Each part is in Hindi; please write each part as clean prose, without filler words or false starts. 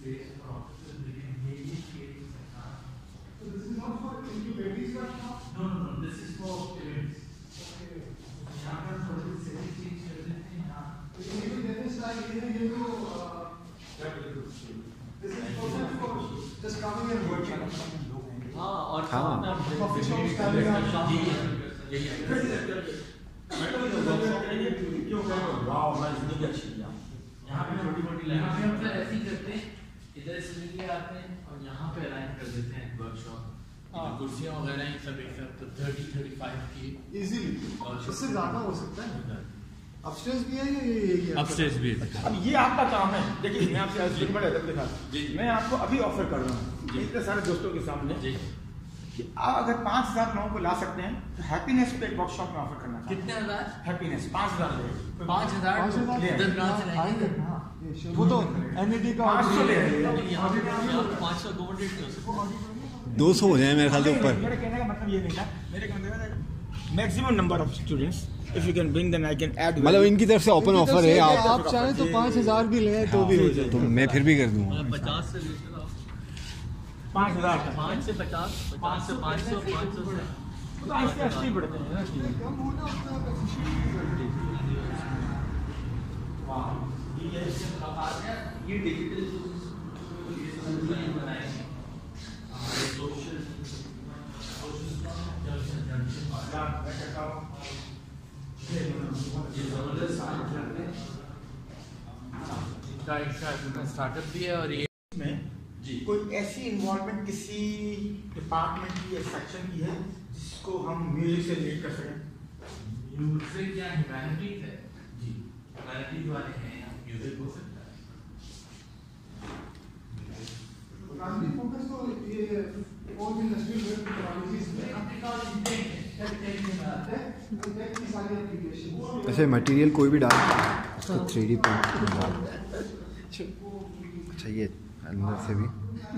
space for offices, we can maybe create some. So this is not for incubators workshop? No, this is for events. Okay. यहाँ पर थोड़ी सेटिंग चीज कर देते हैं यहाँ. Even then is like even this is perfect for just coming and working. हाँ और Coffee shops coming up. यहाँ पे छोटी-मोटी लाइन. यहाँ पे हम फिर ऐसे ही करते हैं. इधर से लेके आते हैं और यहाँ पे अलाइन कर देते हैं वर्कशॉप. कुर्सियाँ वगैरह ये सब एक साथ 30-35 की Easily. इससे ज़्यादा हो सकता है. अपस्टेज भी है या ये अपस्टेज भी है. अब ये आपका काम है. देखिए मैं आपसे आज दिन बड़े दिखा. मैं आपको अभी ऑफर कर रहा हूँ इतने सारे दोस्तों के सामने कि आप अगर 5,000 लोगों को ला सकते हैं तो हैप्पीनेस पे एक वर्कशॉप में ऑफर करना. कितने हजार? हैप्पीनेस 5,000 ले. 5,000 वो तो NED का 500 ले रहे हैं. यहाँ पे 500 अकोमोडेट नहीं हो सकते. 200 हो जाए मेरे ख्याल से ऊपर. मेरे कहने का मतलब ये नहीं था. मेरे कहने का maximum number of students if you can bring them I can add. मतलब इनकी तरफ से ओपन ऑफर है. आप चाहें तो 5,000 भी ले तो भी हो जाए. तो मैं फिर भी कर दूंगा. 50 से लेकर 5,000 5 से 50, 50 से 500, 500 से तो आस्ते आस्ते बढ़ते हैं ना. कम होना अपना ये डिजिटल बनाएंगे हमारे सोशल स्टार्टअप भी है. और ये में कोई ऐसी इन्वॉल्वमेंट किसी डिपार्टमेंट की या सेक्शन की है जिसको हम म्यूजिक से रिलेट कर सकें. म्यूजिक या ह्यूमैनिटीज है जी. ह्यूमैनिटीज वाले हैं म्यूजिक हो सकता है. काफी फोकस तो ये और इंडस्ट्रियल टेक्नोलॉजीज में ऐसे मटेरियल कोई भी डाल उसको 3D प्रिंट डाल. अच्छा ये अंदर से भी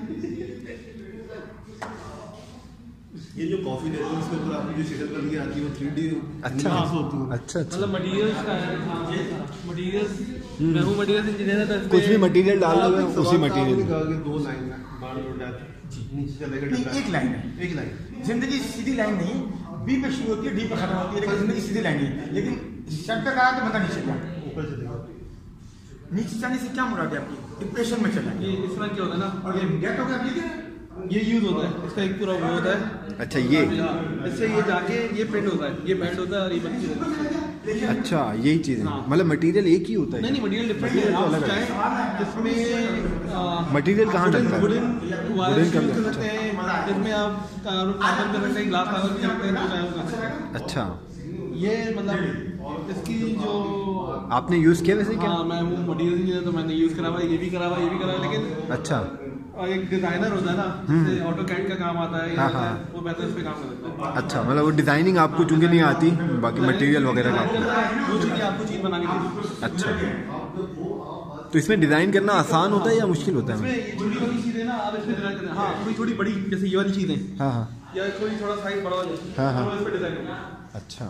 ये जो कॉफी देते हैं उसके ऊपर आपने जो शटल कर दिया आती है वो 3D. अच्छा अच्छा. मतलब मटेरियल्स का है. मटेरियल्स मैं हूँ मटेरियल इंजीनियर. है कुछ भी मटेरियल डाल दो उसी मटेरियल. 2 लाइन में बार लोड जाती है नीचे चलेगा. एक लाइन है. एक लाइन. जिंदगी सीधी लाइन नहीं. बी पे शुरू होती है डी पे खत्म होती है. लेकिन जिंदगी सीधी लाइन नहीं. लेकिन शर्ट पे कहा तो बंदा नीचे गया. ऊपर चलेगा. नीचे जाने से क्या मुराद है आपकी? डिप्रेशन में चला. ये इस तरह क्या होता है ना. और ये गेट हो गया. ठीक है. ये यूज होता है. इसका एक पूरा वो होता है. अच्छा ये इससे ये जाके ये प्रिंट होता है. ये बैंड होता है और ये बंद होता है. अच्छा यही चीज़ है. मतलब मटेरियल एक ही होता है. नहीं मटेरियल डिफरेंट है. आप चाहें इसमें मटेरियल कहाँ डलता है? वुडन कर सकते हैं. इसमें आप कार्बन कर सकते हैं. ग्लास फाइबर भी कर सकते हैं. जो चाहे वो कर सकते हैं. अच्छा ये मतलब इसकी जो आपने यूज़ किया वैसे क्या? हाँ मैं वो मटेरियल इंजीनियर तो मैंने यूज़ करा हुआ. ये भी करा हुआ ये भी करा हुआ. लेकिन अच्छा और एक डिजाइनर होता है ना जिससे ऑटो कैड का काम आता है. वो बेहतर इस पे काम कर सकता है. अच्छा मतलब वो डिज़ाइनिंग आपको चूँकि नहीं आती बाकी मटेरियल वगैरह का. वो चीज़ आपको चीज़ बनानी चाहिए. अच्छा तो इसमें डिज़ाइन करना आसान होता है या मुश्किल होता है? इसमें ये छोटी वाली चीज़ें ना आप इसमें डिजाइन करते हैं. हाँ कोई थोड़ी बड़ी जैसे ये वाली चीज़ें हाँ हाँ या कोई थोड़ा साइज बड़ा हो जाए. हाँ, हाँ. तो इस पे डिजाइन करना. अच्छा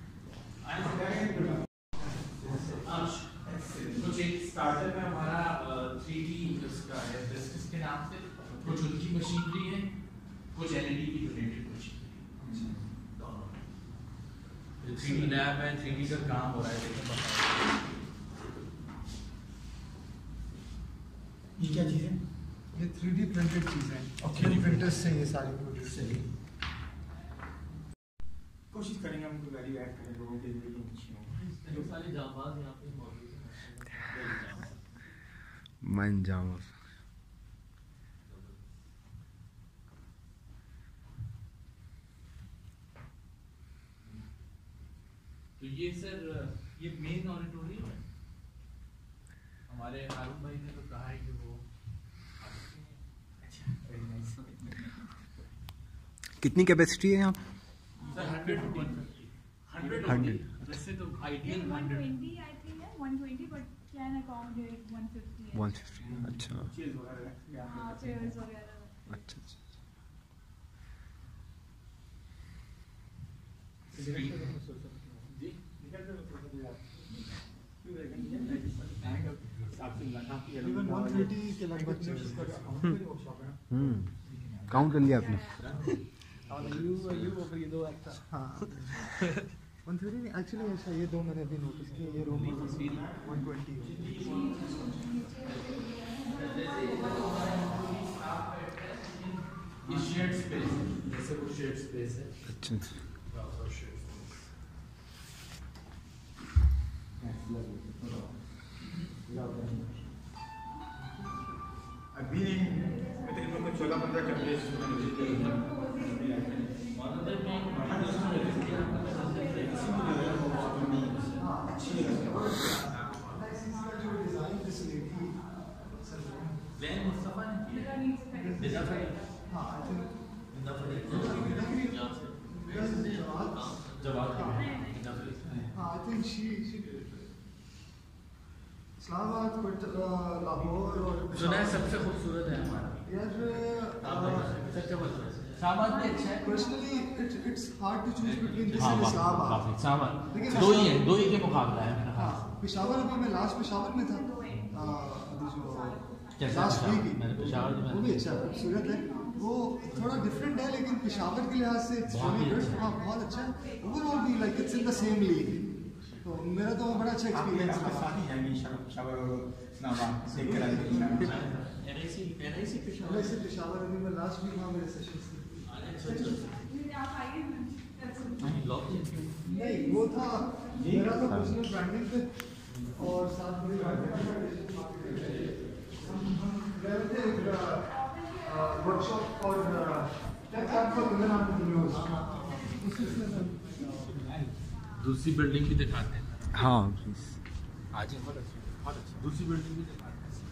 कुछ एक स्टार्टअप है हमारा 3D उसका है बिजनेस के नाम से. कुछ उनकी मशीनरी है. कुछ NED की रिलेटेड मशीनरी. 3D लैब है. 3D का काम हो रहा है. लेकिन ये क्या चीज़ है? ये 3D प्रिंटेड चीज़ है. और प्रिंटर्स से ये सारी प्रोड्यूस है. कोशिश करेंगे हम वैल्यू ऐड करें लोगों के लिए. जो सारे जांबाज यहाँ पे मौजूद हैं. मन जाओ. तो ये सर ये मेन ऑडिटोरियम है. हमारे हारून भाई ने तो कहा है कि वो कितनी कैपेसिटी है यहाँ? Sir 100 to 150. 100. वैसे तो आइडियल 120 I think है. 120 but can accommodate 150. 150. अच्छा हाँ chairs वगैरह. अच्छा अच्छा. इवन 130 के लगभग वर्कशॉप है ना। काउंट कर लिया आपने? हाँ 130 नहीं एक्चुअली ऐसा ये दो मैंने अभी नोटिस किया ये रूम 120 ये शेड स्पेस है, जैसे वो शेड स्पेस है। अच्छा अभी तकरीबन 14-15 कमरे इस्लामाबाद लाहौर और सुना है सबसे खूबसूरत है हमारा यार इस्लामाबाद भी अच्छा है। Personally it's hard to choose between this हाँ एंड इस्लामाबाद। इस्लामाबाद लेकिन दो ही है, दो ही के मुकाबला है। हाँ पेशावर अभी मैं लास्ट पेशावर में था अभी जो कैसा लास्ट पेशावर? वीक मैंने पेशावर जो वो भी अच्छा खूबसूरत है वो थोड़ा डिफरेंट है लेकिन पेशावर के लिहाज से हाँ बहुत अच्छा है ओवरऑल भी like it's in the same league तो मेरा तो बड़ा अच्छा एक्सपीरियंस रहा। साथ ही है शावर और इस्लामाबाद देख कर NIC पेशावर अभी मैं लास्ट वीक वहाँ मेरे सेशंस थे। नहीं वो था मेरा तो पर्सनल ब्रांडिंग पे और साथ में वर्कशॉप और दूसरी बिल्डिंग भी दिखाते हैं। हाँ प्लीज। आज बहुत अच्छी दूसरी बिल्डिंग भी दिखाते हैं।